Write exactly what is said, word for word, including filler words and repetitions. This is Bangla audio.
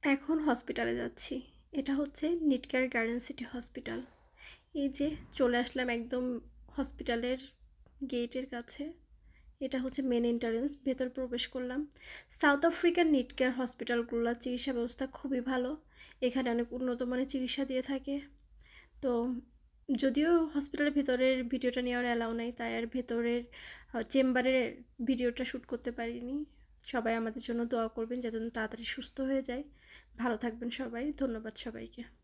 এখন হসপিটালে যাচ্ছি। এটা হচ্ছে নেটকেয়ার গার্ডেন সিটি হসপিটাল। এই যে চলে আসলাম একদম হসপিটালের গেটের কাছে। এটা হচ্ছে মেন এন্ট্রান্স, ভেতর প্রবেশ করলাম। সাউথ আফ্রিকার নেটকেয়ার হসপিটালগুলোর চিকিৎসা ব্যবস্থা খুবই ভালো। এখানে অনেক উন্নত মানের চিকিৎসা দিয়ে থাকে। তো যদিও হসপিটালের ভেতরের ভিডিওটা নেওয়ার অ্যালাউ নাই, তাই আর ভেতরের চেম্বারের ভিডিওটা শ্যুট করতে পারিনি। সবাই আমাদের জন্য দোয়া করবেন যাতে তাড়াতাড়ি সুস্থ হয়ে যায়। ভালো থাকবেন সবাই। ধন্যবাদ সবাইকে।